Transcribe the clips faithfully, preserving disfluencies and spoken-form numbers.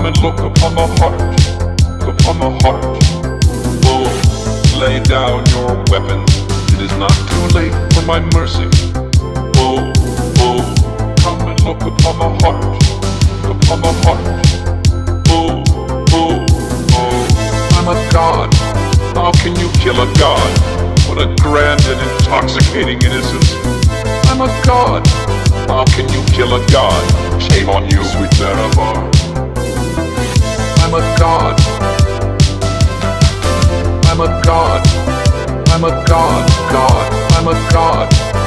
Come and look upon the heart, upon the heart. Oh, lay down your weapons. It is not too late for my mercy. Oh, oh, come and look upon the heart, upon the heart. Oh, oh, oh, I'm a god. How can you kill a god? What a grand and intoxicating innocence. I'm a god. How can you kill a god? Shame on you, sweet Nerevar. I'm a god. I'm a god. I'm a god, god. I'm a god.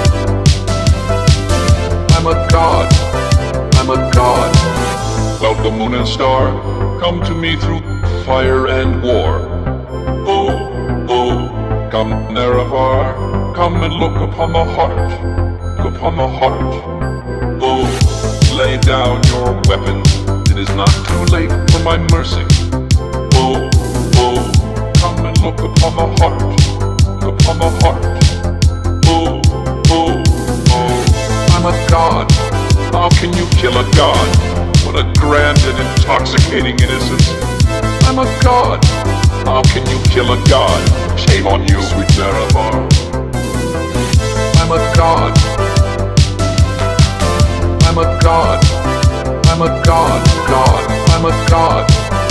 I'm a god. I'm a god. Well, the moon and star, come to me through fire and war. Oh, oh, come Nerevar, come and look upon the heart, upon the heart. Oh, lay down your weapons. It is not too late for my mercy. Oh, oh, come and look upon the heart, upon the heart. Oh, oh, oh, I'm a god. How can you kill a god? What a grand and intoxicating innocence. I'm a god. How can you kill a god? Shame on you, sweet Nerevar. I'm a god. I'm a god. I'm a god, god. I'm a god.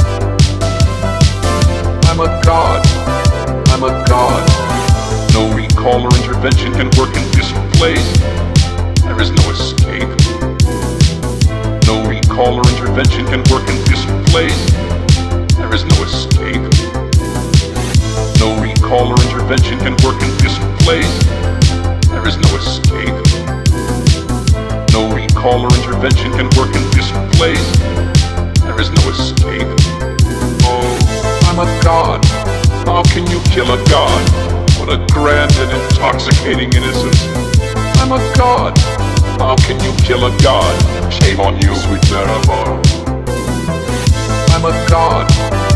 I'm a god. I'm a god. No recall or intervention can work in this place. There is no escape. No recall or intervention can work in this place. There is no escape. No recall or intervention can work in this place. There is no escape. No recall or intervention can work in this place. There is no escape. Oh, I'm a god. How can you kill a god? What a grand and intoxicating innocence. I'm a god. How can you kill a god? Shame on you, sweet Nerevar. I'm a god.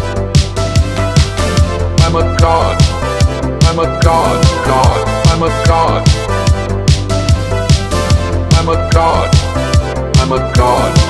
I'm a god. I'm a god, god. I'm a god. I'm a god. I'm a god.